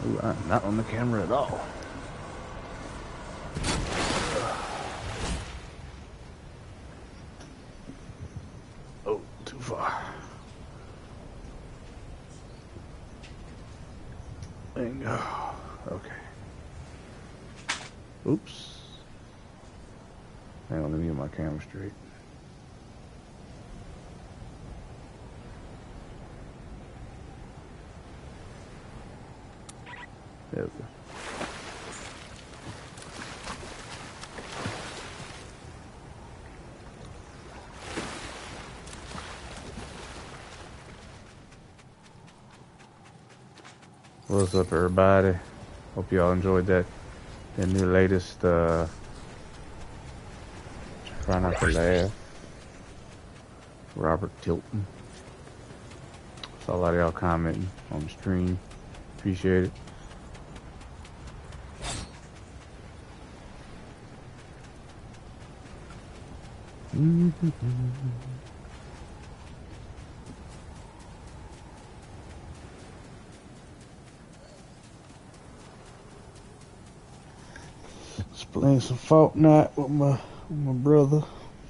Ooh, I'm not on the camera at all. Oh, too far. There you go. Okay. Oops. Hang on, let me get my camera straight. There we go. What's up, everybody? Hope y'all enjoyed that new latest, Try Not to Laugh, Robert Tilton. Saw a lot of y'all commenting on the stream. Appreciate it. Just playing some Fortnite with my brother.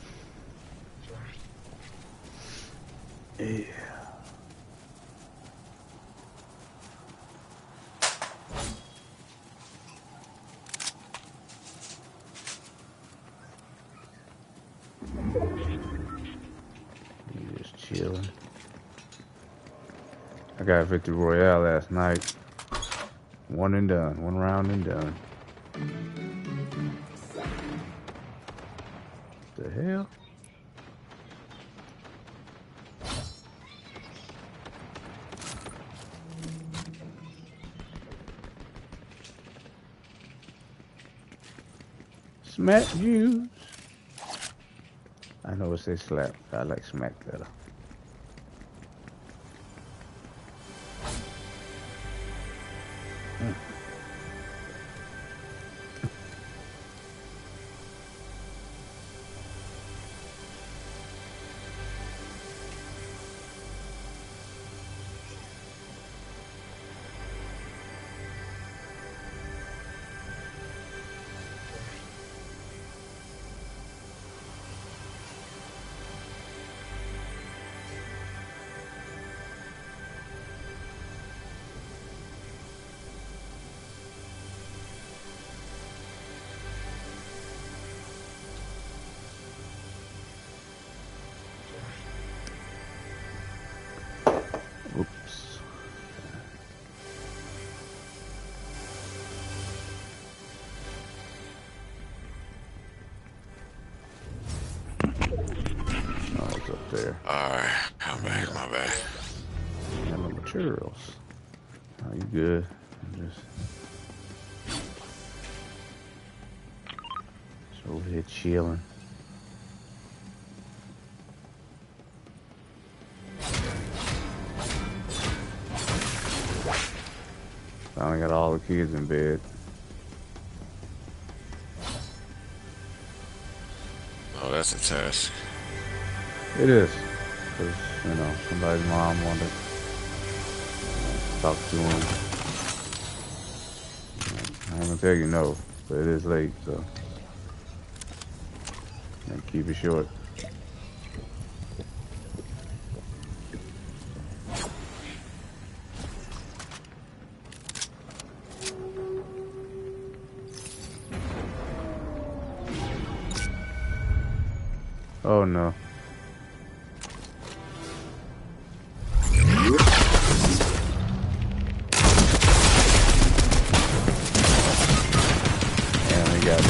Yeah. Just chilling. I got Victory Royale last night. One and done. One round and done. What the hell? Smack juice. I know it says slap. I like smack better. Oops. Oh, it's up there. Alright, I'm back, my bad. Got no materials. Oh, you good? Just over here chilling. Finally got all the kids in bed. Oh, that's a task. It is. Because, you know, somebody's mom wanted to talk to him. I ain't gonna tell you no, but it is late, so keep it short. Oh no. And they got me.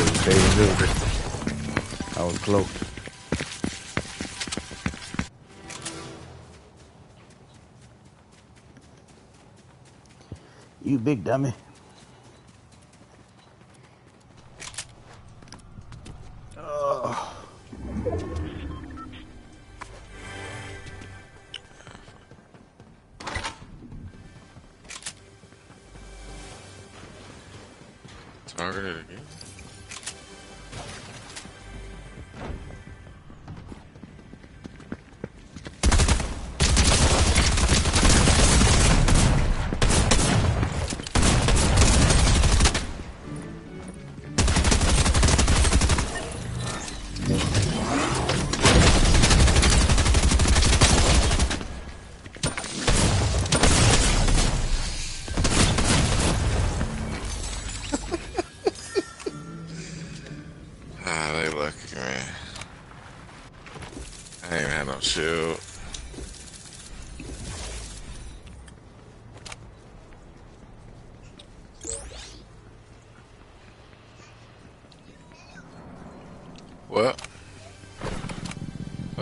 I was close. You big dummy. Targeted again.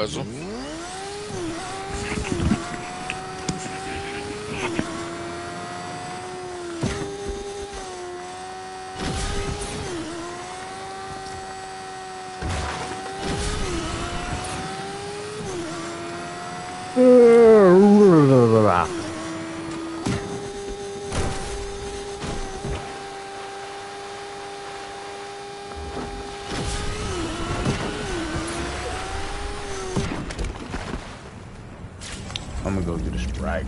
puzzle. I'm gonna go get a Sprite.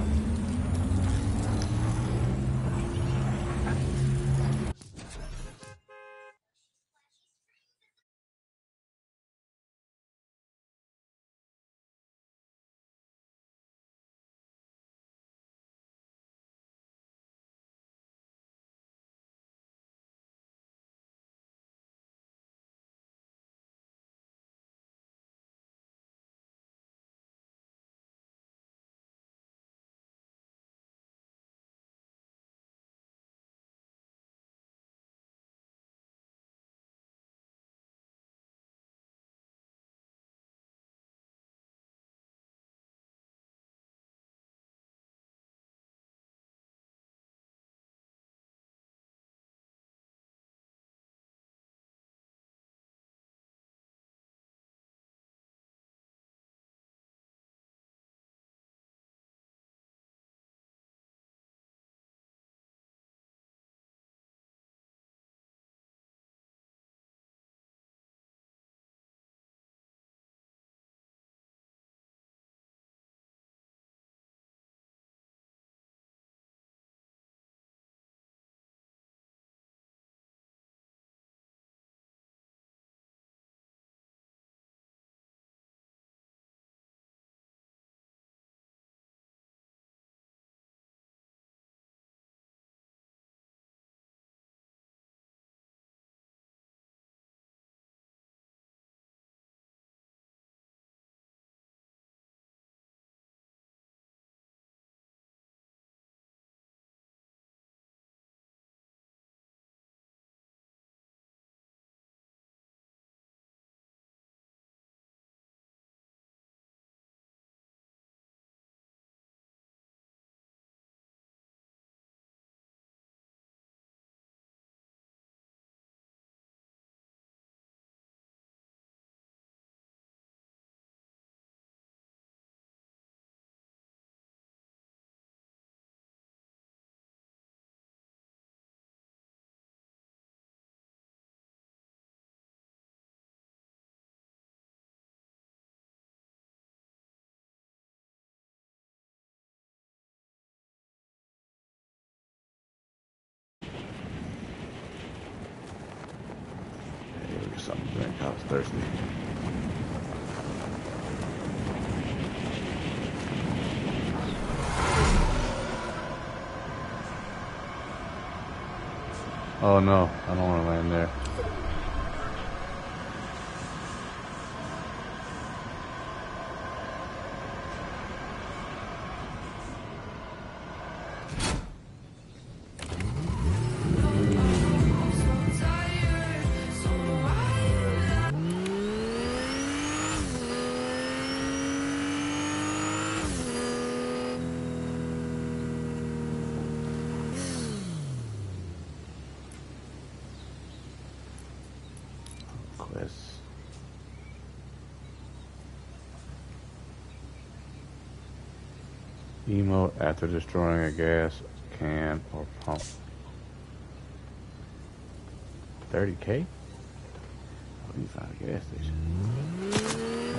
Something to drink. I was thirsty. Oh no, I don't want to land there. Emote after destroying a gas can or pump. 30K? Oh, you found a gas station.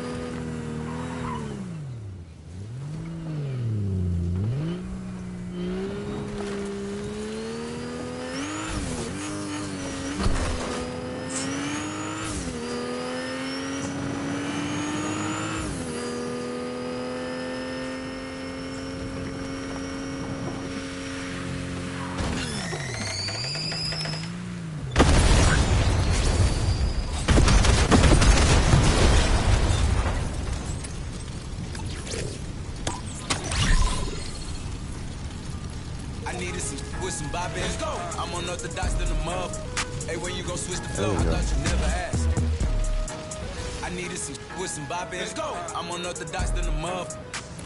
I'm unorthodox than the mob. Hey, when you gon' switch the flow? I thought you never asked. I needed some with some bop in. Let's go. I'm unorthodox than a muff.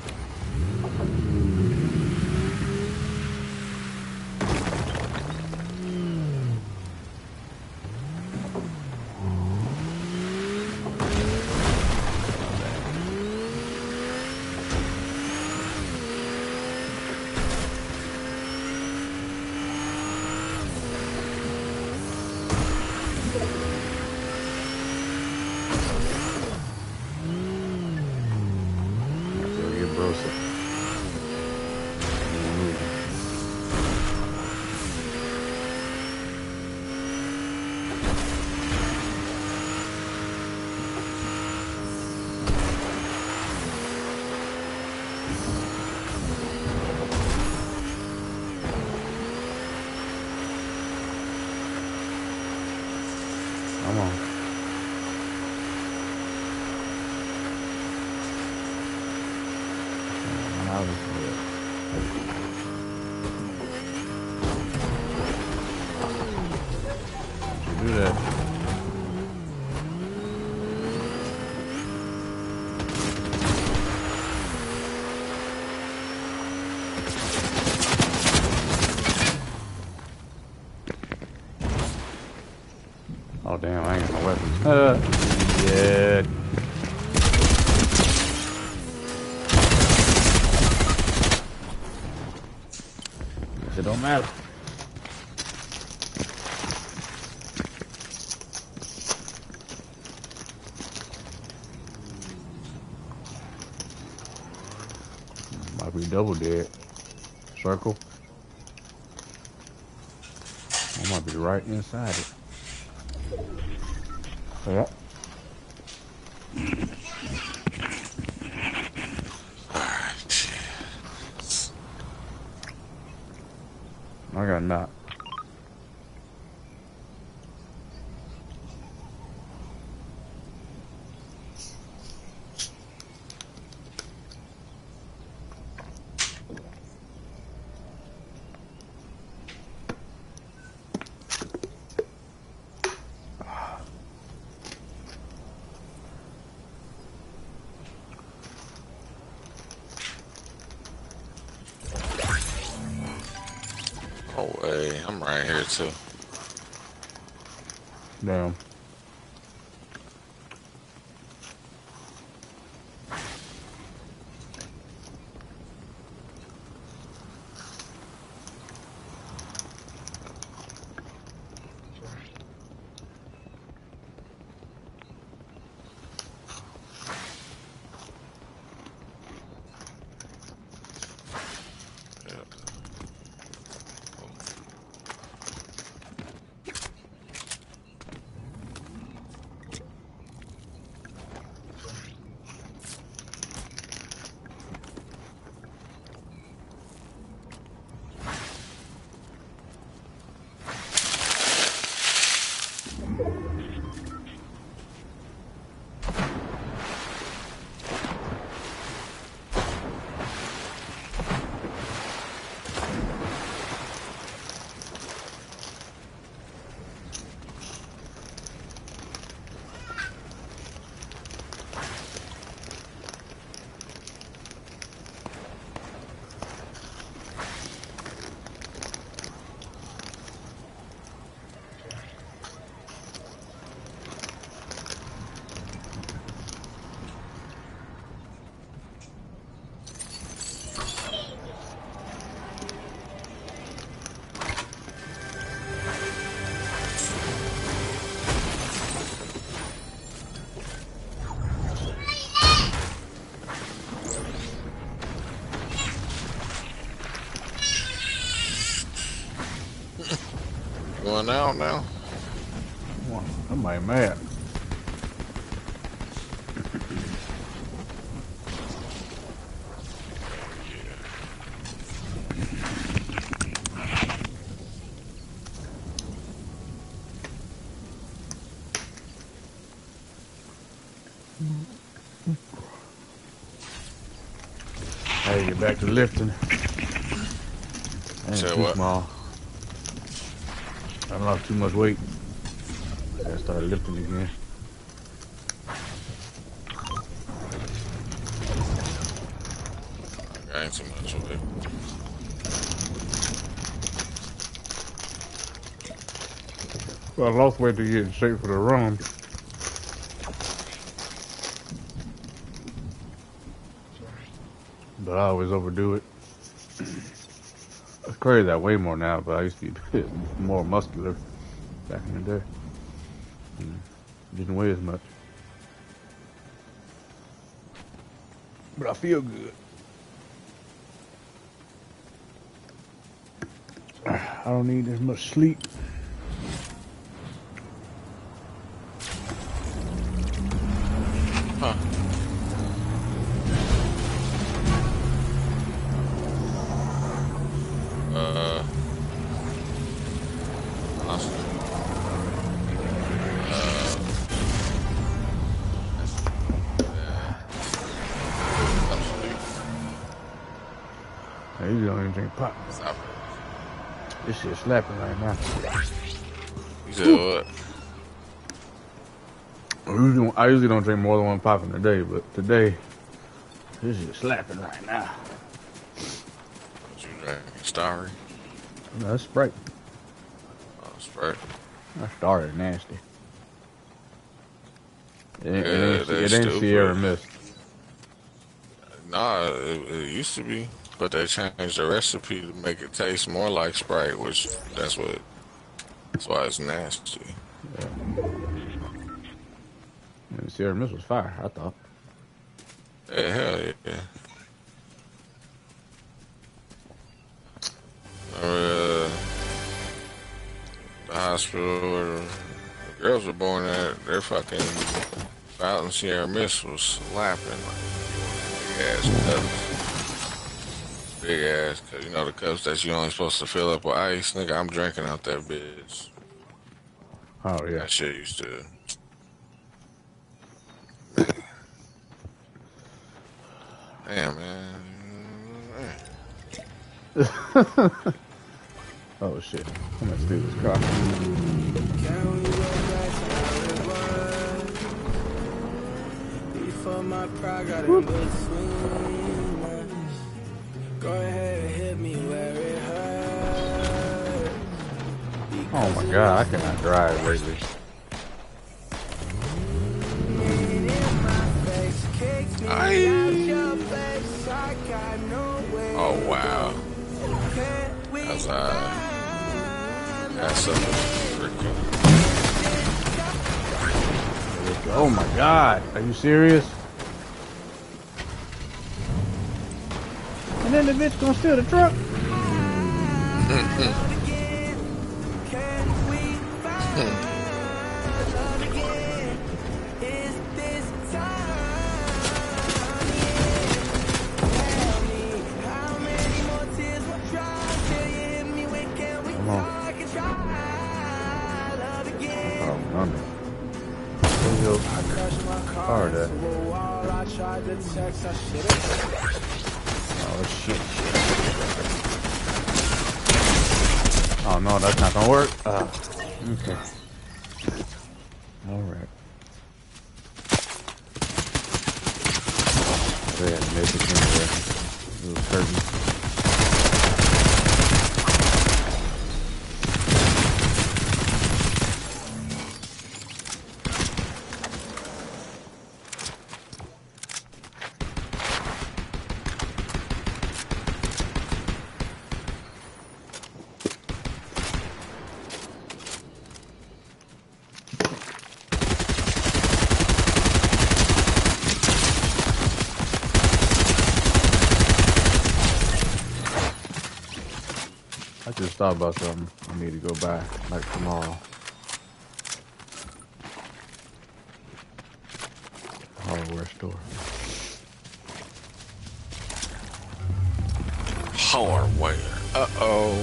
Come on. How is it? You do that. Oh damn, I ain't got no weapons. Yeah. Guess it don't matter. Might be double dead. Circle. I might be right inside it. Yep. Alright. I got knocked. Oh, hey, I'm right here too. Damn. Going out now? Somebody mad. Hey, get back to lifting. I ain't Say too what? small. I lost too much weight. I gotta start lifting again. think too much of it. Well, I lost weight to get in shape for the run. But I always overdo it. It's crazy, I weigh more now, but I used to be more muscular back in the day. Didn't weigh as much. But I feel good. I don't need as much sleep. Huh. Hey, you don't even drink pop. Stop. This shit slapping right now. You said what? I usually don't drink more than one pop in a day, but today, this shit slapping right now. What you drinking? Starry? No, that's Sprite. Oh, Sprite. I started nasty. It that's ain't stupid. Sierra Mist. Nah, it used to be, but they changed the recipe to make it taste more like Sprite, which that's why it's nasty. Yeah. And Sierra Mist was fire, I thought. Yeah, hell yeah. The hospital where the girls were born at, their fucking Fountain Sierra Mist was slapping like big ass cups. Big ass, cause you know the cups that you only supposed to fill up with ice, nigga. I'm drinking out that bitch. Oh, yeah. That shit used to. Damn, man. Oh, shit. I'm gonna steal this car. Before my pride got in between us. Go ahead and hit me where it hurts. Oh my god, I cannot drive lately. Oh wow. That's something freaking. Oh my god, are you serious? And then the bitch gonna steal the truck? Oh shit. Oh no, that's not gonna work. Okay. Alright. Go ahead and make it in there. Little curtain. I just thought about something I need to go buy like tomorrow. Hardware store. Hardware. Uh-oh.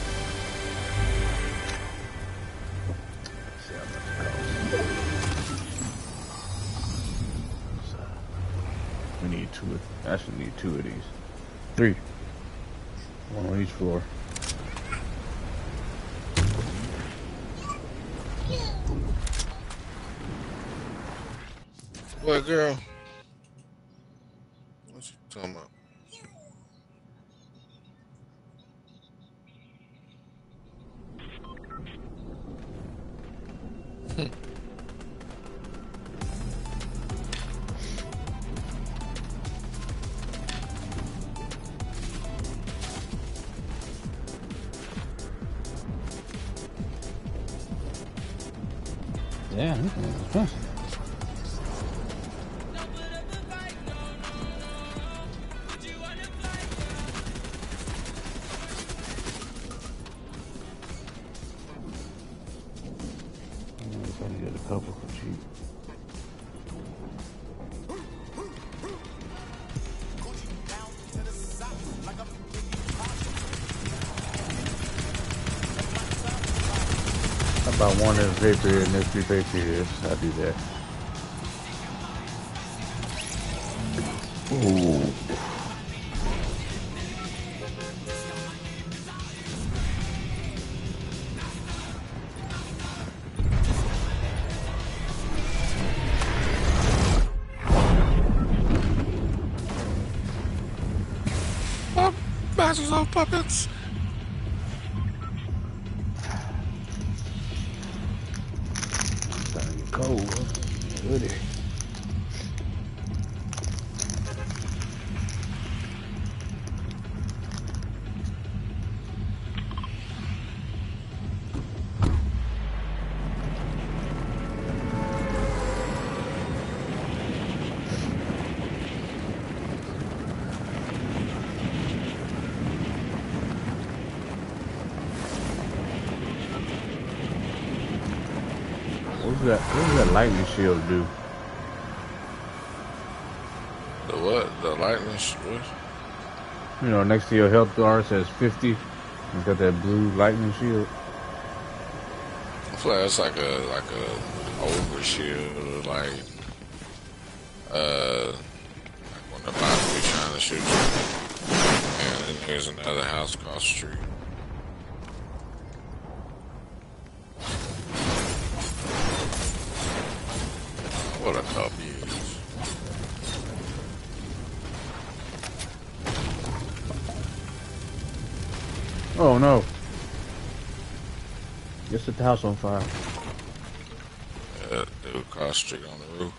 We need two. Actually, need two of these. 3. One on each floor. What girl? What you talking about? Yeah, this thing is expensive. I can get a couple for cheap. How about one is vapor and this 3 Patriots? I'll do that. Ooh. Masters of Puppets. It's starting to get cold. Hoodie. What does that lightning shield do? The what? The lightning shield? You know, next to your health bar says 50. You got that blue lightning shield. I feel like it's like a over shield, like when the bots be trying to shoot you. And then there's another house across the street. What a top use. Oh no. Just set the house on fire. Dude across the street on the roof.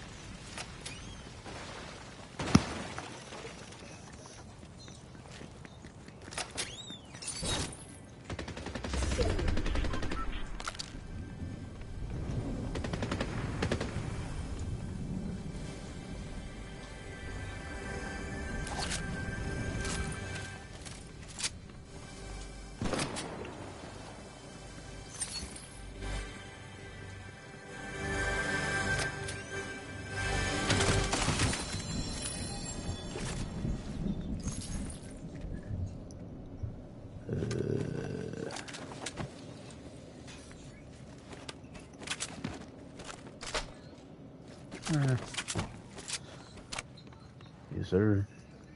Yes, sir.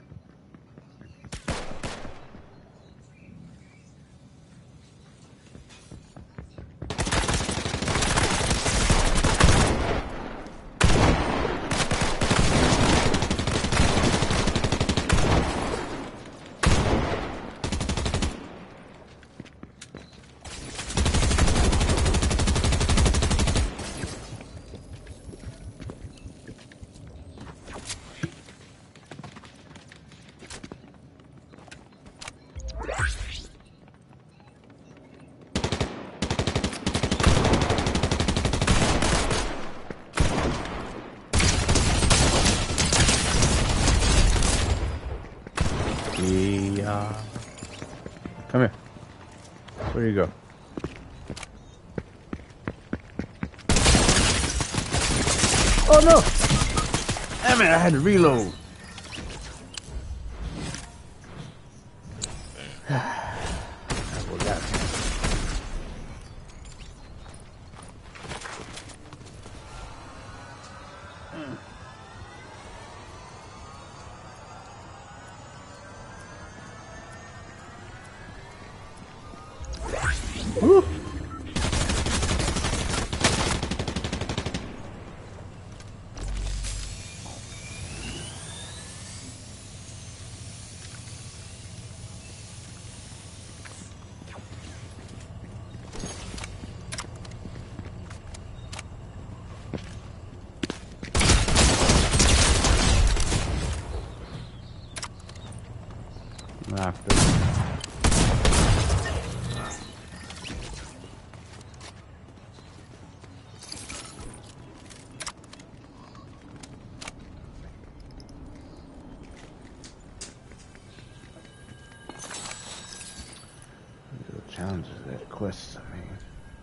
Yeah. Come here. Where you go? Oh no! Damn it, I had to reload. Woo. After. challenges that quests, I mean.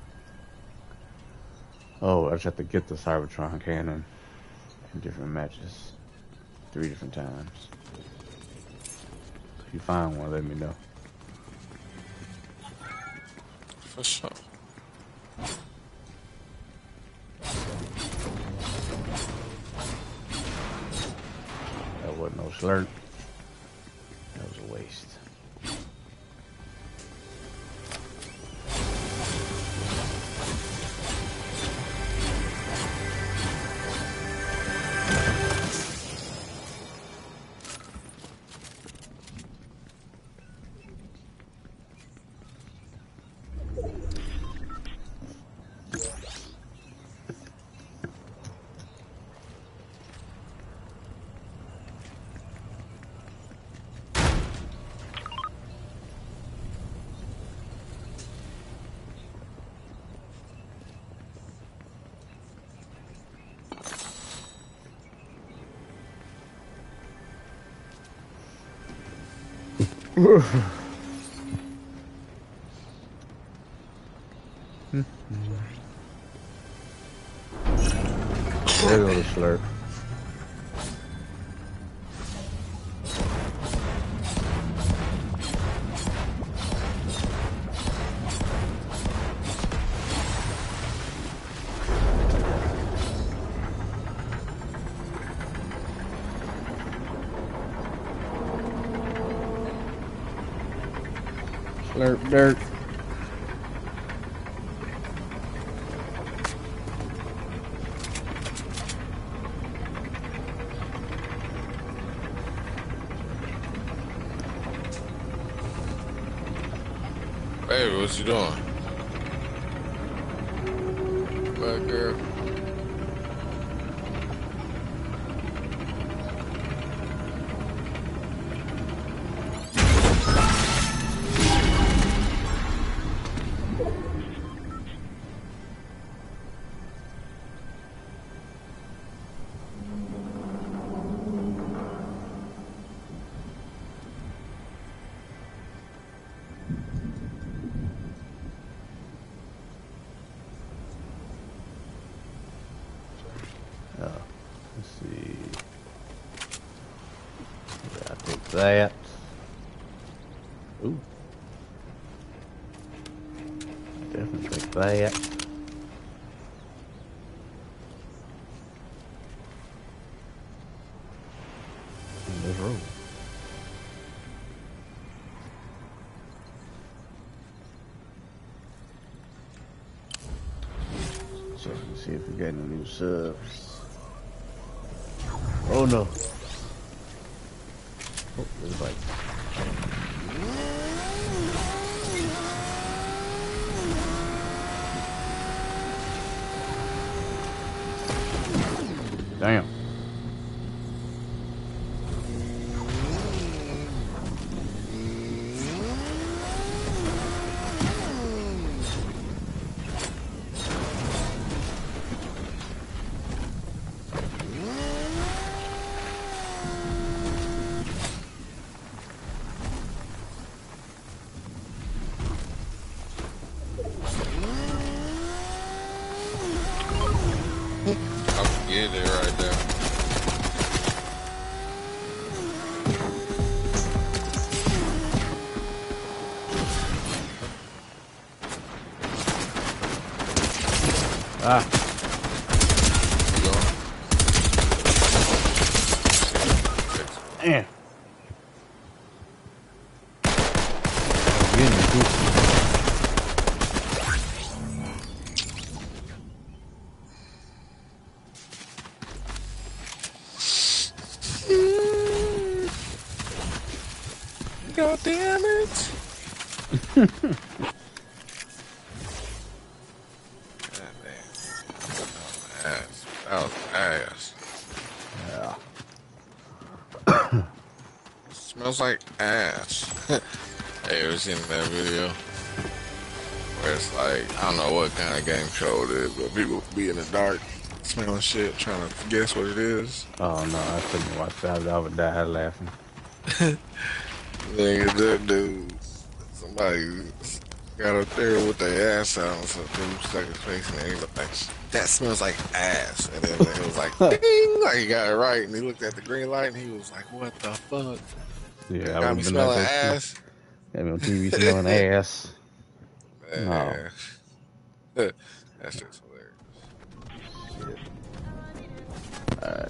Oh, I just have to get the Cybertron cannon in different matches. 3 different times. If you find one, let me know. For sure. That wasn't no slurp. That was a waste. There goes the slurp. Slurp dirt. Baby, what you doing? Back girl. Let's see. Yeah, I take that. Ooh. Definitely take that. And let's roll. So let's see if we got any new subs. Oh no. Oh, there's a bike. Damn. Get it right there. Ah. You going? Damn. Getting it, too. God damn it! God damn. Ass. That was ass. Yeah. Smells like ass. Hey, ever seen that video? Where it's like, I don't know what kind of game show it is, but people be in the dark smelling shit, trying to guess what it is. Oh no, I couldn't watch that. I would die laughing. Nigga, that dude, somebody got up there with their ass out, so dude stuck his face in there. He was like, "That smells like ass," and then he was like, "Ding!" Like he got it right, and he looked at the green light, and he was like, "What the fuck? Yeah, I would Got me have been like smelling that too. ass." Got me on TV smelling ass. No. Man, that's just hilarious. Shit. Alright.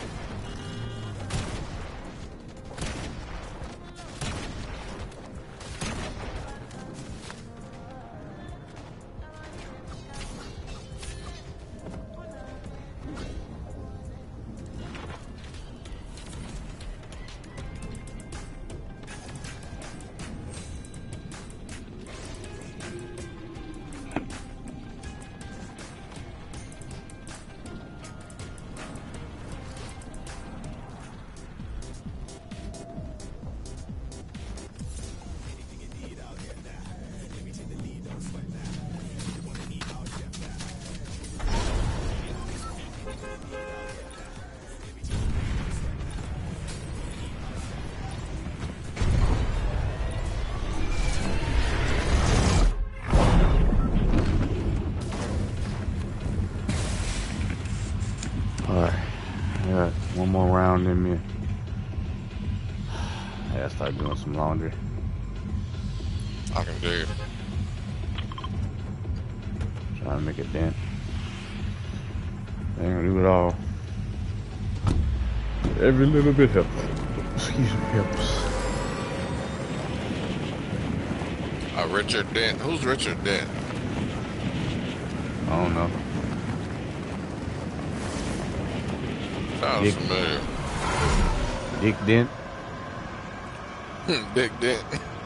Alright. I got one more round in me. I gotta start doing some laundry. I can do it. Trying to make a dent. I ain't gonna do it all. But every little bit helps. Excuse me, helps. Richard Dent. Who's Richard Dent? I don't know. Sounds Dick. familiar. Dick Dent. Big Dent.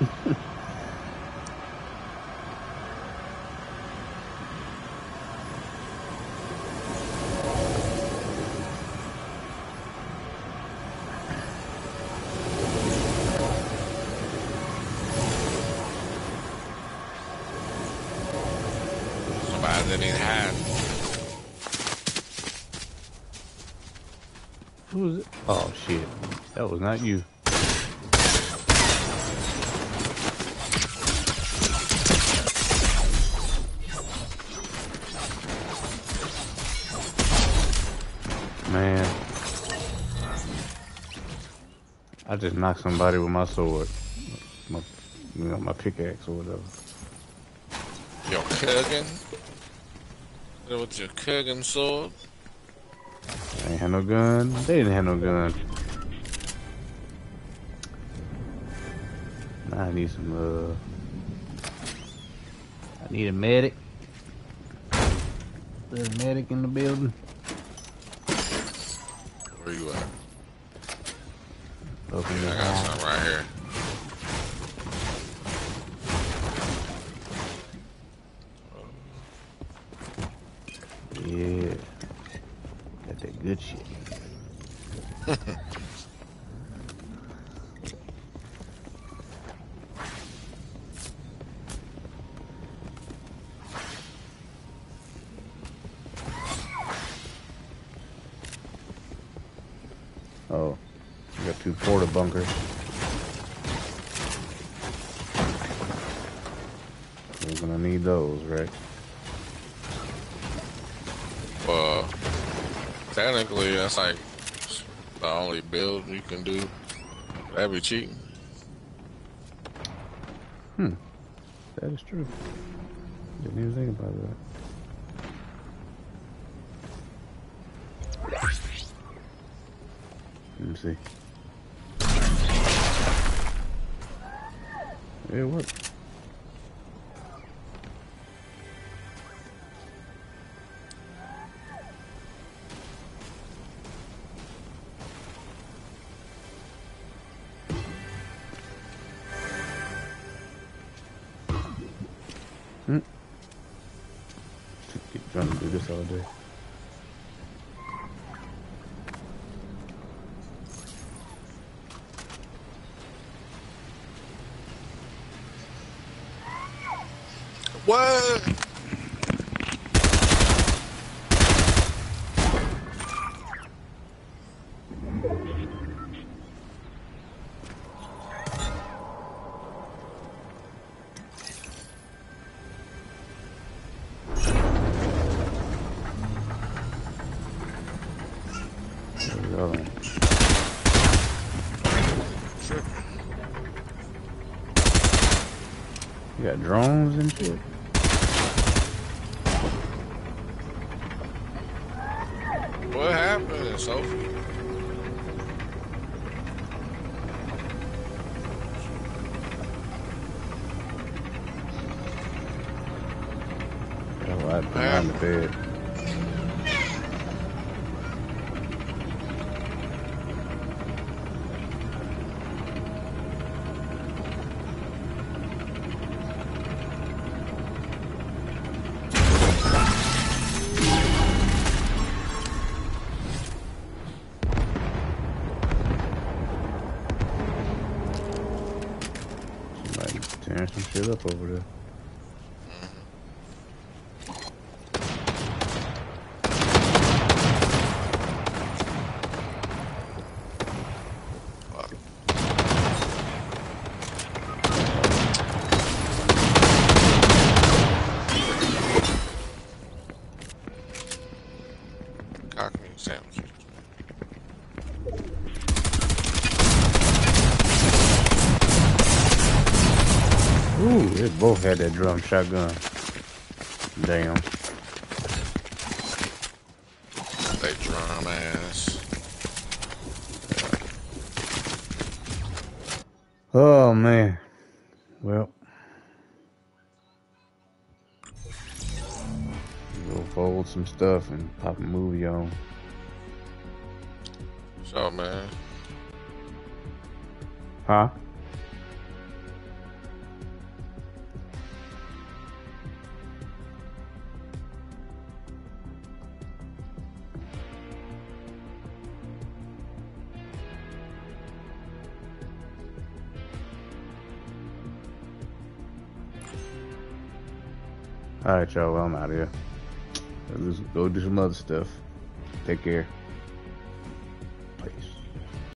Somebody that ain't had. Who was it? Oh shit. That was not you. Man. I just knocked somebody with my sword. My pickaxe or whatever. Your cousin? With your cousin sword? I ain't had no gun. They didn't have no gun. Now I need some, I need a medic. There's a medic in the building. Where you at? Up in the I got house. some right here. Yeah. Got that good shit. Oh, we got 2 porta bunkers. We're gonna need those, right? Well, technically, that's like the only build you can do. That'd be cheating. That is true. Didn't even think about that. Let me see. It worked. Keep trying to do this all day. What? got drones and shit. What happened, Sophie? Oh, I behind the bed. Somebody tearing some shit up over there. Cockney sandwiches. Ooh, they both had that drum shotgun. Damn. They drum ass. Oh man. Well, go fold some stuff and pop a movie on. So, man. Huh? All right, y'all. Well, I'm out of here. Let's go do some other stuff. Take care.